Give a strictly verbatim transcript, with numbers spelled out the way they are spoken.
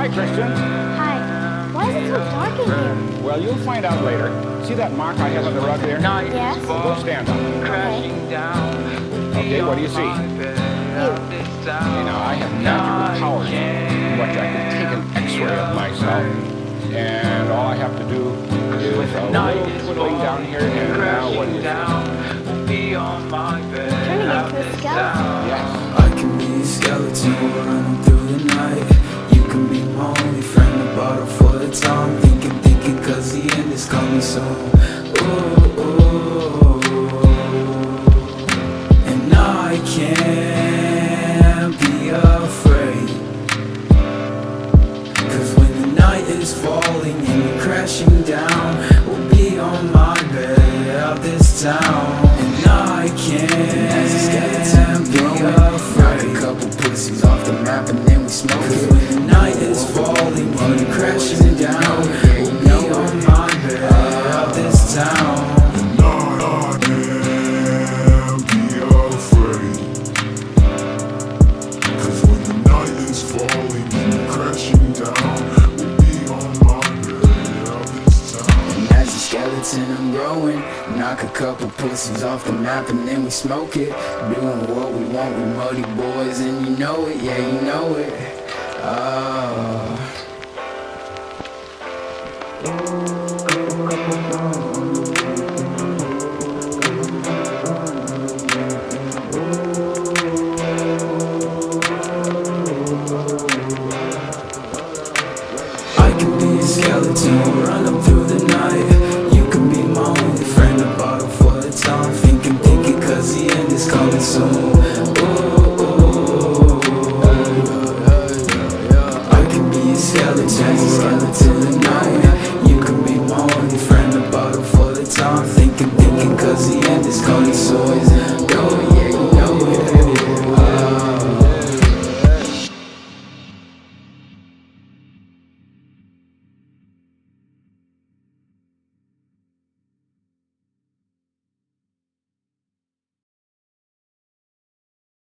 Hi, Christian. Hi. Why is it so dark in here? Well, you'll find out later. See that mark I have on the rug there? Yes. Well, go stand up. Okay. Okay, what do you see? You. Okay, now I have magical powers in which I can take an X-ray of myself, and all I have to do is a little twiddling down here, and now what do you see? Turning into a skeleton. Yes. I can be a skeleton running through the night. You can be my only friend, a bottle for the time. Thinking, thinking, cause the end is coming soon. Ooh, ooh. And I can't be afraid, cause when the night is falling and you're crashing down, we'll be on my bed out this town. And I can't be afraid. Knock a couple pussies off the map and then we smoke it. When the night is falling and you're crashing down, we'll be on my bed out this town. And I can't be afraid, cause when the night is falling and you're crashing down, we'll be on my bed out this town. And as a skeleton I'm growing. Knock a couple pussies off the map and then we smoke it. Doing what we want, we muddy boys and you know it, yeah you know it. Oh. I can be a skeleton, run up through the night. You can be my only friend, a bottle for the time. Thinking, thinking, cause the end is coming soon. Ooh, ooh. I can be a skeleton, run through the night. You can be my only friend, a bottle for the time. Thinking, thinking, cause the